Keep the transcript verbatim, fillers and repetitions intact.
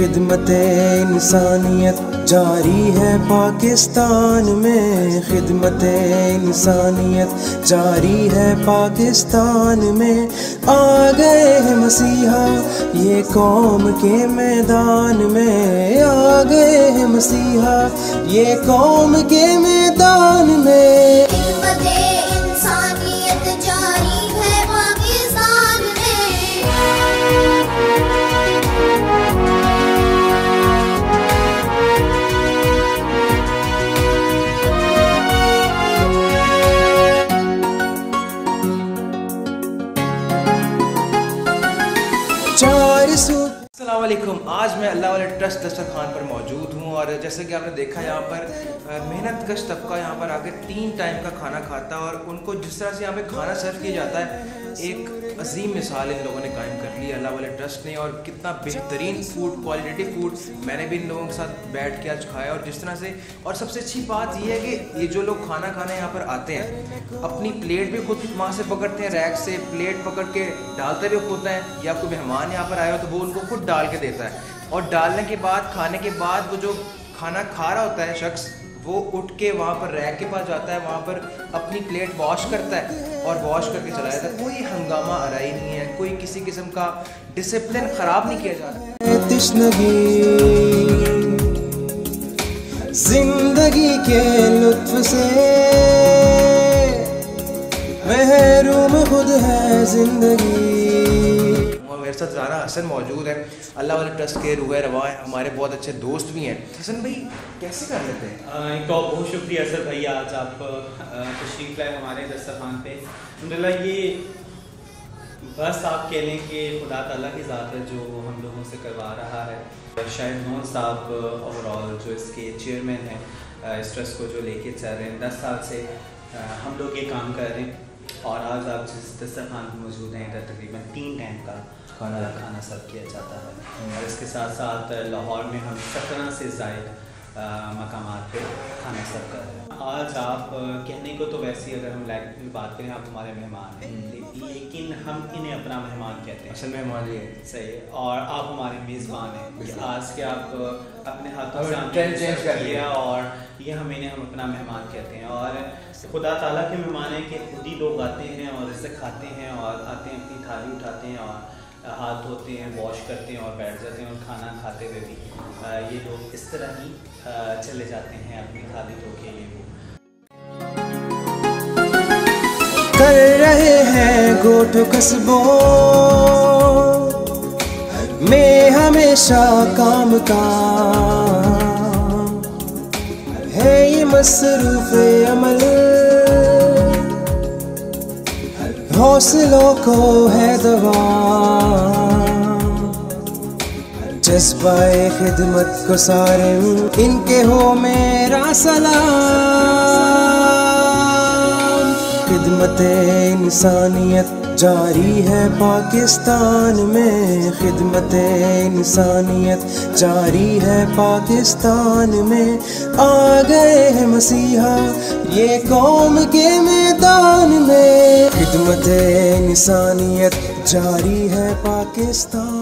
खिदमत इंसानियत जारी है पाकिस्तान में, खिदमत इंसानियत जारी है पाकिस्तान में। आ गए हैं मसीहा ये कौम के मैदान में, आ गए हैं मसीहा ये कौम के मैदान में। अस्सलाम वालेकुम। आज मैं अल्लाह वाले ट्रस्ट दस्तरखान पर मौजूद हूँ और जैसे कि आपने देखा यहाँ पर मेहनत कश तबका यहाँ पर आके तीन टाइम का खाना खाता है और उनको जिस तरह से यहाँ पे खाना सर्व किया जाता है, एक अजीम मिसाल इन लोगों ने कायम कर ली अल्लाह वाले ट्रस्ट ने। और कितना बेहतरीन फूड, क्वालिटी फूड मैंने भी इन लोगों के साथ बैठ के आज खाया। और जिस तरह से, और सबसे अच्छी बात यह है कि ये जो लोग खाना खाने यहाँ पर आते हैं अपनी प्लेट भी खुद वहाँ से पकड़ते हैं, रैक से प्लेट पकड़ के डालते भी खुद हैं, या कोई मेहमान यहाँ पर आया हो तो वो उनको खुद डाल के देता है। और डालने के बाद, खाने के बाद वो जो खाना खा रहा होता है शख्स, वो उठ के वहाँ पर रैक के पास जाता है, वहाँ पर अपनी प्लेट वॉश करता है और वॉश करके चला जाता है। कोई हंगामा आराई नहीं है, कोई किसी किस्म का डिसिप्लिन ख़राब नहीं किया जा रहा। तश्नगी जिंदगी के लुत्फ से महरूम खुद है जिंदगी। मेरे साथ ज़ारा हसन मौजूद है, अल्लाह वाले ट्रस्ट के रुए रवा है, हमारे बहुत अच्छे दोस्त भी हैं। हसन भाई कैसे कर लेते हैं? एक तो बहुत शुक्रिया सर भैया, आज आप तशरीफ़ लाए हमारे दस्तरखान पे। अल्हम्दुलिल्लाह ये बस आप कह लें कि खुदा ताला की ज़ात है जो हम लोगों से करवा रहा है। शाहिद नून साहब ओवरऑल जो इसके चेयरमैन हैं, इस ट्रस्ट को जो लेके चल रहे हैं, दस साल से हम लोग ये काम कर रहे हैं। और आज आप जिस दस्तरखान पर मौजूद हैं, इधर तकरीबन तीन टाइम का खाना खाना सर्व किया जाता है। और इसके साथ साथ लाहौर में हम सत्रह से ज़ायद मकामात पे खाना सर्व कर रहे हैं। आज आप कहने को तो वैसे अगर हम लाइक में बात करें, आप हमारे मेहमान हैं, लेकिन हम इन्हें अपना मेहमान कहते हैं। असल मेहमान ये सही है, और आप हमारे मेज़बान हैं कि आज के आप अपने हाथों से ट्रेंड चेंज कर लिया और ये हम इन्हें हम अपना मेहमान कहते हैं। और खुदा ताला के मेहमान हैं कि खुद ही लोग आते हैं और इससे खाते हैं और आते हैं, अपनी थाली उठाते हैं और हाथ धोते हैं, वॉश करते हैं और बैठ जाते हैं। और खाना खाते हुए भी ये लोग इस तरह ही चले जाते हैं अपनी थाली धो के। ये वो कर रहे हैं गोट कस्बों में हमेशा काम का है ये मसरूफ अमल, हौसलों को है दवा, जज्बाए खिदमत को सारे इनके हो मेरा सलाम। खिदमत इंसानियत जारी है पाकिस्तान में, खिदमत इंसानियत जारी है पाकिस्तान में। आ गए हैं मसीहा ये कौम के मैदान में, खिदमत इंसानियत जारी है पाकिस्तान।